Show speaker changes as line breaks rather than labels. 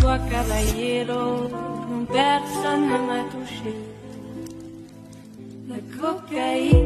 toi, caballero, personne ne m'a touché. La cocaïne